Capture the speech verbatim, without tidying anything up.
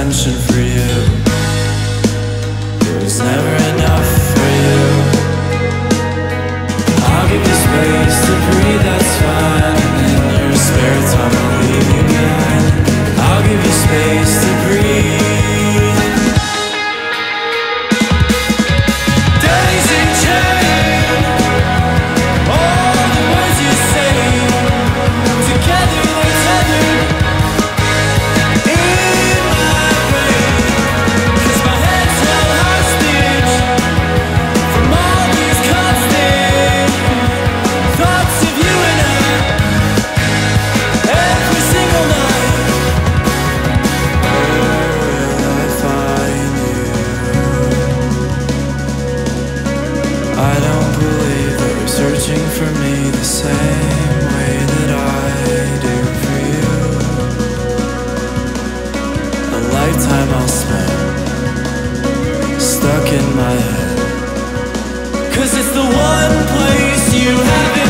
attention for you. It was never enough for you. I'll give you space to breathe, that's fine. And in your spare time I'll leave you behind. I'll give you space to breathe. Daisy chain, all the words you say, together they're tethered in my brain. 'Cause my head's held hostage from all these constant thoughts of you and I every single night. Where will I find you? I don't believe that you're searching for me the same way that I do for you. A lifetime I'll spend stuck in my head, 'cause it's the one place you haven't